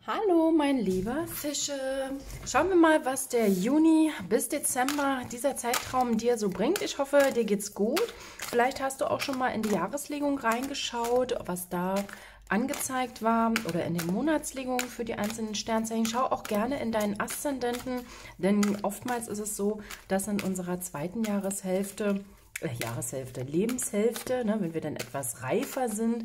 Hallo, mein lieber Fische. Schauen wir mal, was der Juni bis Dezember, dieser Zeitraum dir so bringt. Ich hoffe, dir geht's gut. Vielleicht hast du auch schon mal in die Jahreslegung reingeschaut, was da angezeigt war oder in den Monatslegungen für die einzelnen Sternzeichen. Schau auch gerne in deinen Aszendenten, denn oftmals ist es so, dass in unserer zweiten Lebenshälfte, ne, wenn wir dann etwas reifer sind,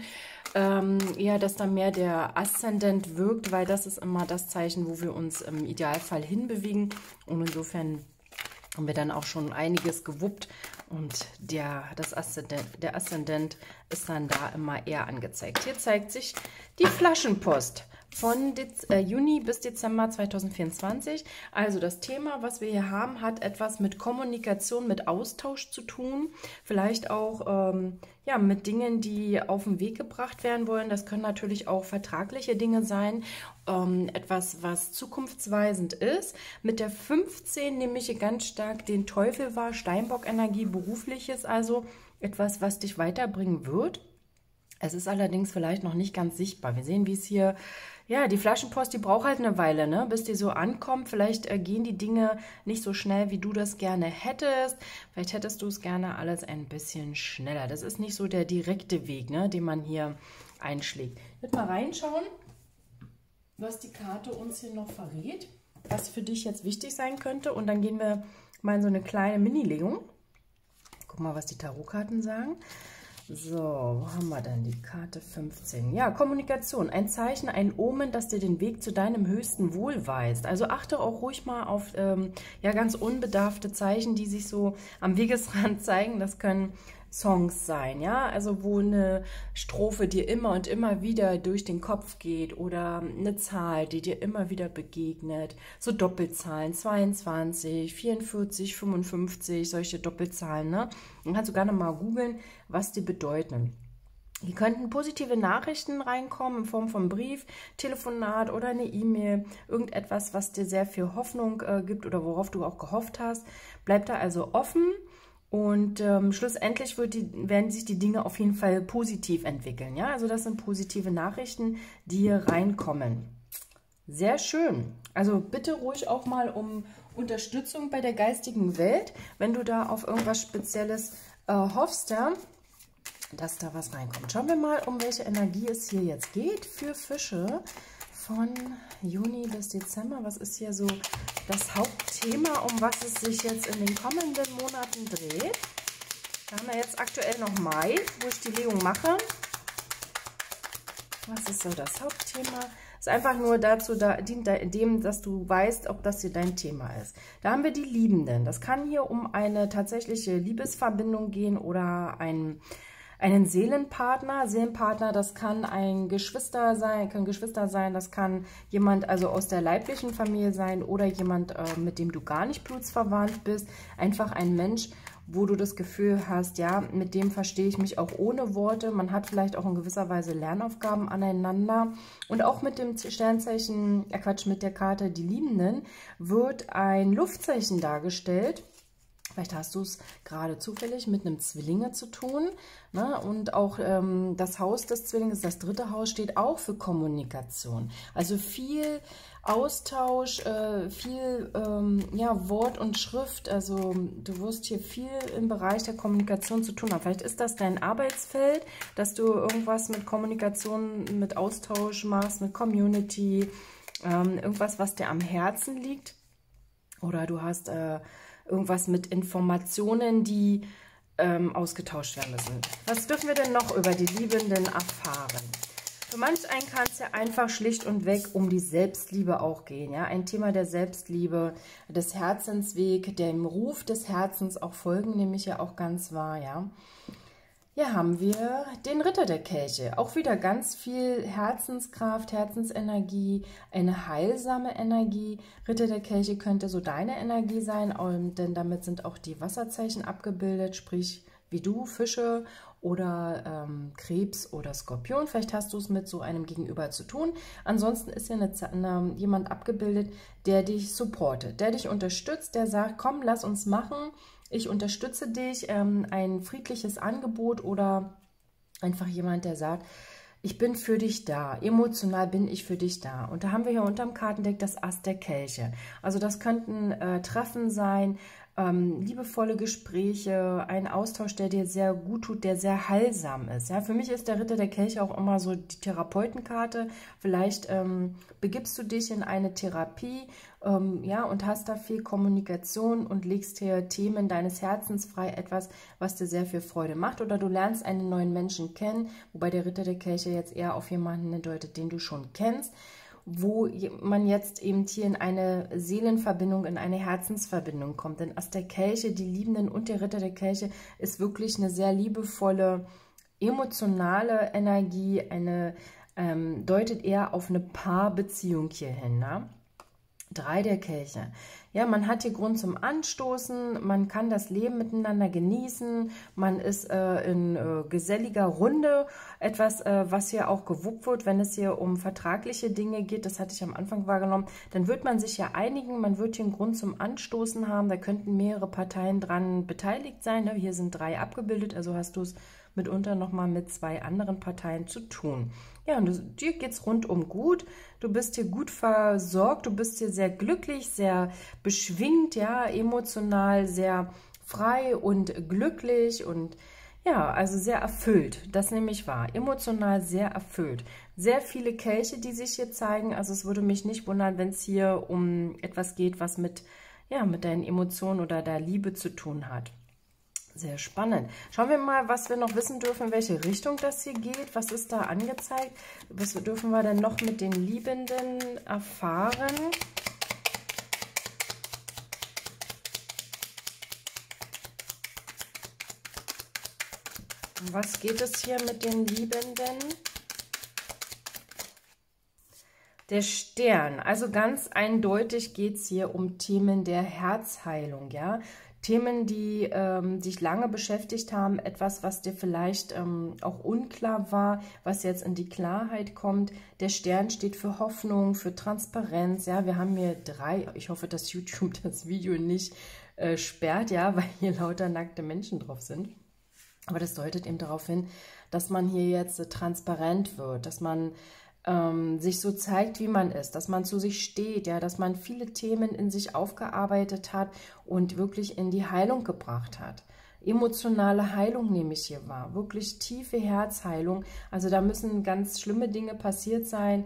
ja, dass da mehr der Aszendent wirkt, weil das ist immer das Zeichen, wo wir uns im Idealfall hinbewegen. Und insofern haben wir dann auch schon einiges gewuppt und der Aszendent ist dann da immer eher angezeigt. Hier zeigt sich die Flaschenpost von Juni bis Dezember 2024. Also das Thema, was wir hier haben, hat etwas mit Kommunikation, mit Austausch zu tun. Vielleicht auch ja, mit Dingen, die auf den Weg gebracht werden wollen. Das können natürlich auch vertragliche Dinge sein. Etwas, was zukunftsweisend ist. Mit der 15 nehme ich hier ganz stark den Teufel wahr, Steinbock-Energie, berufliches, also etwas, was dich weiterbringen wird. Es ist allerdings vielleicht noch nicht ganz sichtbar. Wir sehen, wie es hier, ja, die Flaschenpost, die braucht halt eine Weile, ne, bis die so ankommt. Vielleicht gehen die Dinge nicht so schnell, wie du das gerne hättest. Vielleicht hättest du es gerne alles ein bisschen schneller. Das ist nicht so der direkte Weg, ne, den man hier einschlägt. Ich würde mal reinschauen, was die Karte uns hier noch verrät, was für dich jetzt wichtig sein könnte. Und dann gehen wir mal in so eine kleine Mini-Legung. Guck mal, was die Tarotkarten sagen. So, wo haben wir denn die Karte 15? Ja, Kommunikation, ein Zeichen, ein Omen, das dir den Weg zu deinem höchsten Wohl weist. Also achte auch ruhig mal auf ja, ganz unbedarfte Zeichen, die sich so am Wegesrand zeigen. Das können Songs sein, ja, also wo eine Strophe dir immer und immer wieder durch den Kopf geht oder eine Zahl, die dir immer wieder begegnet, so Doppelzahlen, 22, 44, 55, solche Doppelzahlen, ne? Dann kannst du gerne mal googeln, was die bedeuten. Hier könnten positive Nachrichten reinkommen in Form von Brief, Telefonat oder eine E-Mail, irgendetwas, was dir sehr viel Hoffnung gibt oder worauf du auch gehofft hast. Bleib da also offen. Und schlussendlich werden sich die Dinge auf jeden Fall positiv entwickeln. Ja, also das sind positive Nachrichten, die hier reinkommen. Sehr schön. Also bitte ruhig auch mal um Unterstützung bei der geistigen Welt, wenn du da auf irgendwas Spezielles hoffst, ja, dass da was reinkommt. Schauen wir mal, um welche Energie es hier jetzt geht für Fische von Juni bis Dezember. Was ist hier so das Hauptthema, um was es sich jetzt in den kommenden Monaten dreht? Da haben wir jetzt aktuell noch Mai, wo ich die Legung mache. Was ist so das Hauptthema? Ist einfach nur dazu, dient dem, dass du weißt, ob das hier dein Thema ist. Da haben wir die Liebenden. Das kann hier um eine tatsächliche Liebesverbindung gehen oder einen Seelenpartner. Seelenpartner, das kann ein Geschwister sein, das kann jemand also aus der leiblichen Familie sein oder jemand, mit dem du gar nicht blutsverwandt bist. Einfach ein Mensch, wo du das Gefühl hast, ja, mit dem verstehe ich mich auch ohne Worte. Man hat vielleicht auch in gewisser Weise Lernaufgaben aneinander. Und auch mit dem Sternzeichen, mit der Karte die Liebenden, wird ein Luftzeichen dargestellt. Vielleicht hast du es gerade zufällig mit einem Zwillinge zu tun, ne? Und auch das Haus des Zwillings, das dritte Haus, steht auch für Kommunikation. Also viel Austausch, viel ja, Wort und Schrift. Also du wirst hier viel im Bereich der Kommunikation zu tun haben. Vielleicht ist das dein Arbeitsfeld, dass du irgendwas mit Kommunikation, mit Austausch machst, mit Community, irgendwas, was dir am Herzen liegt. Oder du hast irgendwas mit Informationen, die ausgetauscht werden müssen. Was dürfen wir denn noch über die Liebenden erfahren? Für manch einen kann es ja einfach schlicht und weg um die Selbstliebe auch gehen. Ja? Ein Thema der Selbstliebe, des Herzensweg, dem Ruf des Herzens auch folgen, nämlich ja auch ganz wahr, ja. Hier haben wir den Ritter der Kelche. Auch wieder ganz viel Herzenskraft, Herzensenergie, eine heilsame Energie. Ritter der Kelche könnte so deine Energie sein, denn damit sind auch die Wasserzeichen abgebildet, sprich wie du, Fische oder Krebs oder Skorpion. Vielleicht hast du es mit so einem Gegenüber zu tun. Ansonsten ist hier jemand abgebildet, der dich supportet, der dich unterstützt, der sagt, komm, lass uns machen. Ich unterstütze dich, ein friedliches Angebot oder einfach jemand, der sagt, Ich bin für dich da. Emotional bin ich für dich da. Und da haben wir hier unterm Kartendeck das Ass der Kelche. Also das könnten Treffen sein, liebevolle Gespräche, ein Austausch, der dir sehr gut tut, der sehr heilsam ist. Ja, für mich ist der Ritter der Kelche auch immer so die Therapeutenkarte. Vielleicht begibst du dich in eine Therapie, ja, und hast da viel Kommunikation und legst hier Themen deines Herzens frei, etwas, was dir sehr viel Freude macht. Oder du lernst einen neuen Menschen kennen, wobei der Ritter der Kelche jetzt eher auf jemanden deutet, den du schon kennst, wo man jetzt eben hier in eine Seelenverbindung, in eine Herzensverbindung kommt. Denn Ass der Kelche, die Liebenden und der Ritter der Kelche ist wirklich eine sehr liebevolle, emotionale Energie, deutet eher auf eine Paarbeziehung hier hin, ne? 3 der Kelche. Ja, man hat hier Grund zum Anstoßen, man kann das Leben miteinander genießen, man ist in geselliger Runde, etwas, was hier auch gewuppt wird, wenn es hier um vertragliche Dinge geht, das hatte ich am Anfang wahrgenommen, dann wird man sich ja einigen, man wird hier einen Grund zum Anstoßen haben, da könnten mehrere Parteien dran beteiligt sein, ne? Hier sind 3 abgebildet, also hast du es mitunter nochmal mit 2 anderen Parteien zu tun. Ja, und dir geht es rundum gut, du bist hier gut versorgt, du bist hier sehr glücklich, sehr beschwingt, ja, emotional sehr frei und glücklich und ja, also sehr erfüllt, das nehme ich wahr, emotional sehr erfüllt. Sehr viele Kelche, die sich hier zeigen, also es würde mich nicht wundern, wenn es hier um etwas geht, was mit deinen Emotionen oder der Liebe zu tun hat. Sehr spannend. Schauen wir mal, was wir noch wissen dürfen, in welche Richtung das hier geht. Was ist da angezeigt? Was dürfen wir denn noch mit den Liebenden erfahren? Was geht es hier mit den Liebenden? Der Stern. Also ganz eindeutig geht es hier um Themen der Herzheilung, ja. Themen, die dich lange beschäftigt haben, etwas, was dir vielleicht auch unklar war, was jetzt in die Klarheit kommt. Der Stern steht für Hoffnung, für Transparenz. Ja, wir haben hier 3, ich hoffe, dass YouTube das Video nicht sperrt, ja, weil hier lauter nackte Menschen drauf sind. Aber das deutet eben darauf hin, dass man hier jetzt transparent wird, dass man sich so zeigt, wie man ist, dass man zu sich steht, ja, dass man viele Themen in sich aufgearbeitet hat und wirklich in die Heilung gebracht hat. Emotionale Heilung nehme ich hier wahr, wirklich tiefe Herzheilung, also da müssen ganz schlimme Dinge passiert sein.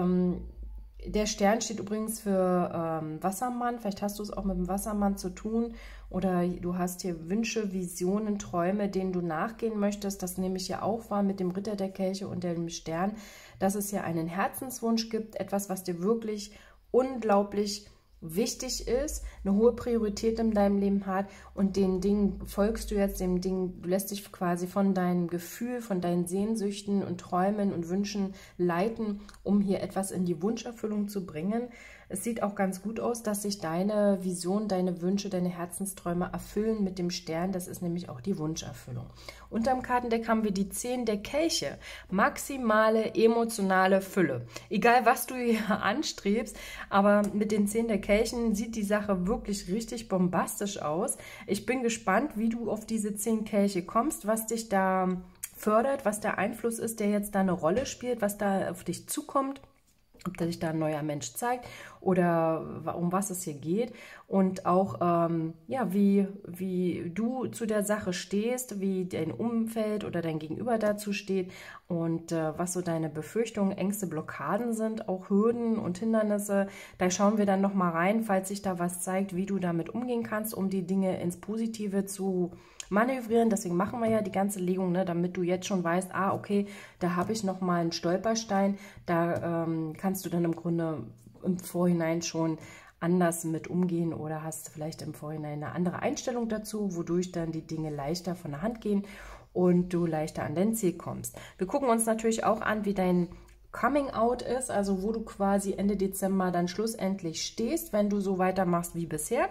Der Stern steht übrigens für Wassermann, vielleicht hast du es auch mit dem Wassermann zu tun oder du hast hier Wünsche, Visionen, Träume, denen du nachgehen möchtest. Das nehme ich ja auch wahr mit dem Ritter der Kelche und dem Stern, dass es hier einen Herzenswunsch gibt, etwas, was dir wirklich unglaublich wichtig ist, eine hohe Priorität in deinem Leben hat und den Dingen folgst du jetzt, dem Ding, du lässt dich quasi von deinem Gefühl, von deinen Sehnsüchten und Träumen und Wünschen leiten, um hier etwas in die Wunscherfüllung zu bringen. Es sieht auch ganz gut aus, dass sich deine Vision, deine Wünsche, deine Herzensträume erfüllen mit dem Stern. Das ist nämlich auch die Wunscherfüllung. Unterm Kartendeck haben wir die 10 der Kelche. Maximale emotionale Fülle. Egal, was du hier anstrebst, aber mit den 10 der Kelchen sieht die Sache wirklich richtig bombastisch aus. Ich bin gespannt, wie du auf diese 10 Kelche kommst, was dich da fördert, was der Einfluss ist, der jetzt da eine Rolle spielt, was da auf dich zukommt. Ob da sich da ein neuer Mensch zeigt oder um was es hier geht und auch ja, wie du zu der Sache stehst, wie dein Umfeld oder dein Gegenüber dazu steht und was so deine Befürchtungen, Ängste, Blockaden sind, auch Hürden und Hindernisse. Da schauen wir dann nochmal rein, falls sich da was zeigt, wie du damit umgehen kannst, um die Dinge ins Positive zu manövrieren. Deswegen machen wir ja die ganze Legung, ne, damit du jetzt schon weißt, ah, okay, da habe ich nochmal einen Stolperstein, da kannst du dann im Grunde im Vorhinein schon anders mit umgehen oder hast vielleicht im Vorhinein eine andere Einstellung dazu, wodurch dann die Dinge leichter von der Hand gehen und du leichter an dein Ziel kommst. Wir gucken uns natürlich auch an, wie dein Coming Out ist, also wo du quasi Ende Dezember dann schlussendlich stehst, wenn du so weitermachst wie bisher.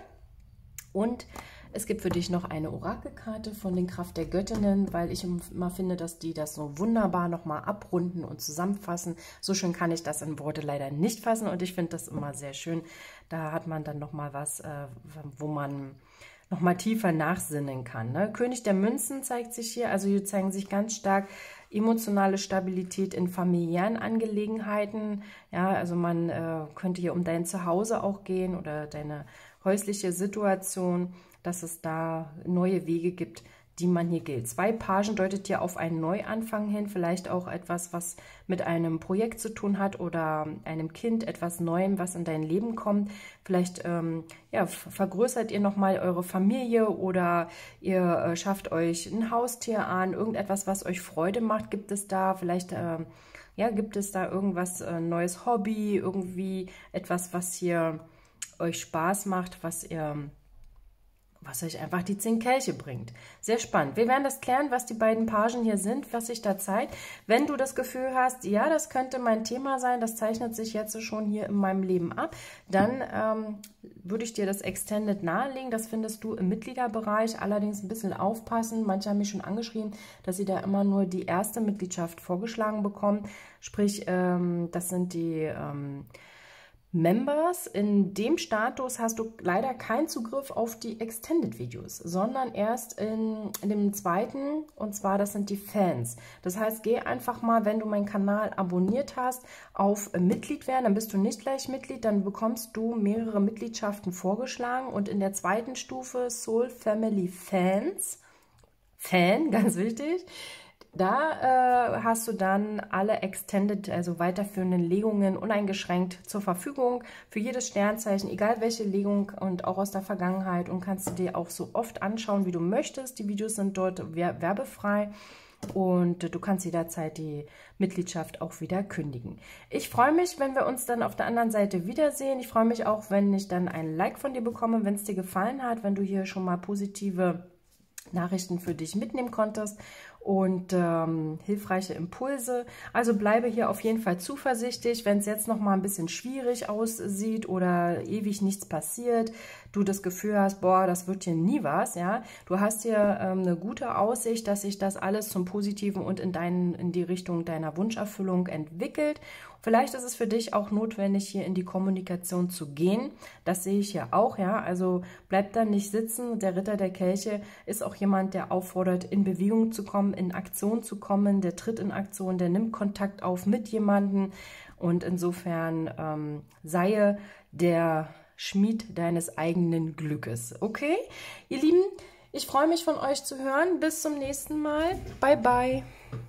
Und es gibt für dich noch eine Orakelkarte von den Kraft der Göttinnen, weil ich immer finde, dass die das so wunderbar nochmal abrunden und zusammenfassen. So schön kann ich das in Worte leider nicht fassen und ich finde das immer sehr schön. Da hat man dann nochmal was, wo man nochmal tiefer nachsinnen kann. Ne? König der Münzen zeigt sich hier, also hier zeigen sich ganz stark emotionale Stabilität in familiären Angelegenheiten. Ja, also man könnte hier um dein Zuhause auch gehen oder deine häusliche Situation, dass es da neue Wege gibt, die man hier gilt. 2 Pagen deutet ja auf einen Neuanfang hin, vielleicht auch etwas, was mit einem Projekt zu tun hat oder einem Kind, etwas Neuem, was in dein Leben kommt. Vielleicht ja, vergrößert ihr nochmal eure Familie oder ihr schafft euch ein Haustier an, irgendetwas, was euch Freude macht, gibt es da. Vielleicht ja, gibt es da irgendwas, neues Hobby, irgendwie etwas, was hier euch Spaß macht, was euch einfach die 10 Kelche bringt. Sehr spannend. Wir werden das klären, was die beiden Pagen hier sind, was sich da zeigt. Wenn du das Gefühl hast, ja, das könnte mein Thema sein, das zeichnet sich jetzt schon hier in meinem Leben ab, dann würde ich dir das Extended nahelegen. Das findest du im Mitgliederbereich, allerdings ein bisschen aufpassen. Manche haben mich schon angeschrieben, dass sie da immer nur die erste Mitgliedschaft vorgeschlagen bekommen. Sprich, das sind die Members. In dem Status hast du leider keinen Zugriff auf die Extended-Videos, sondern erst in dem zweiten, und zwar das sind die Fans. Das heißt, geh einfach mal, wenn du meinen Kanal abonniert hast, auf Mitglied werden, dann bist du nicht gleich Mitglied, dann bekommst du mehrere Mitgliedschaften vorgeschlagen und in der zweiten Stufe Soul Family Fans, ganz wichtig, da hast du dann alle Extended, also weiterführenden Legungen uneingeschränkt zur Verfügung für jedes Sternzeichen, egal welche Legung und auch aus der Vergangenheit, und kannst du dir auch so oft anschauen, wie du möchtest. Die Videos sind dort werbefrei und du kannst jederzeit die Mitgliedschaft auch wieder kündigen. Ich freue mich, wenn wir uns dann auf der anderen Seite wiedersehen. Ich freue mich auch, wenn ich dann ein Like von dir bekomme, wenn es dir gefallen hat, wenn du hier schon mal positive Nachrichten für dich mitnehmen konntest und hilfreiche Impulse. Also bleibe hier auf jeden Fall zuversichtlich, wenn es jetzt noch mal ein bisschen schwierig aussieht oder ewig nichts passiert, du das Gefühl hast, boah, das wird hier nie was, ja. Du hast hier eine gute Aussicht, dass sich das alles zum Positiven und in die Richtung deiner Wunscherfüllung entwickelt. Vielleicht ist es für dich auch notwendig, hier in die Kommunikation zu gehen. Das sehe ich hier auch, ja. Also bleib da nicht sitzen. Der Ritter der Kelche ist auch jemand, der auffordert, in Bewegung zu kommen, in Aktion zu kommen. Der tritt in Aktion, der nimmt Kontakt auf mit jemandem. Und insofern sei der Schmied deines eigenen Glückes. Okay, ihr Lieben, ich freue mich von euch zu hören. Bis zum nächsten Mal. Bye, bye.